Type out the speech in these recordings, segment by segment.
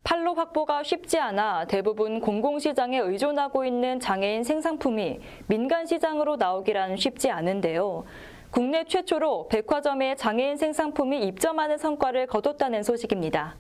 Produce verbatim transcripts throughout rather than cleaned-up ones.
판로 확보가 쉽지 않아 대부분 공공시장에 의존하고 있는 장애인 생산품이 민간시장으로 나오기란 쉽지 않은데요. 국내 최초로 백화점에 장애인 생산품이 입점하는 성과를 거뒀다는 소식입니다.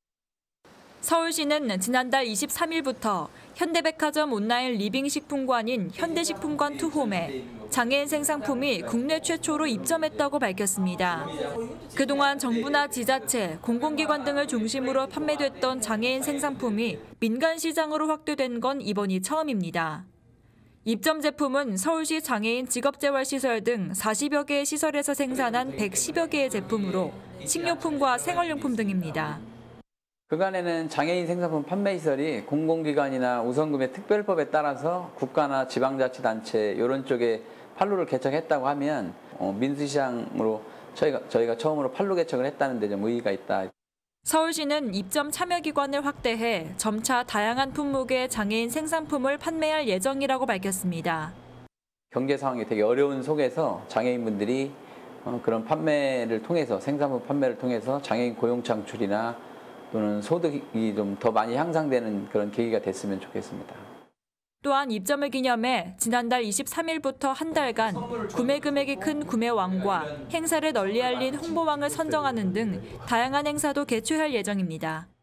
서울시는 지난달 이십삼일부터 현대백화점 온라인 리빙식품관인 현대식품관 투홈에 장애인 생산품이 국내 최초로 입점했다고 밝혔습니다. 그동안 정부나 지자체, 공공기관 등을 중심으로 판매됐던 장애인 생산품이 민간 시장으로 확대된 건 이번이 처음입니다. 입점 제품은 서울시 장애인 직업재활시설 등 사십여 개의 시설에서 생산한 백십여 개의 제품으로 식료품과 생활용품 등입니다. 그간에는 장애인 생산품 판매시설이 공공기관이나 우선구매 특별법에 따라서 국가나 지방자치단체 이런 쪽에 판로를 개척했다고 하면 어, 민수시장으로 저희가, 저희가 처음으로 판로 개척을 했다는 데 좀 의의가 있다. 서울시는 입점 참여기관을 확대해 점차 다양한 품목의 장애인 생산품을 판매할 예정이라고 밝혔습니다. 경제 상황이 되게 어려운 속에서 장애인분들이 어, 그런 판매를 통해서 생산품 판매를 통해서 장애인 고용 창출이나 또는 소득이 좀 더 많이 향상되는 그런 계기가 됐으면 좋겠습니다. 또한 입점을 기념해 지난달 이십삼일부터 한 달간 구매 금액이 큰 구매왕과 행사를 널리 알린 홍보왕을 선정하는 등 다양한 행사도 개최할 예정입니다.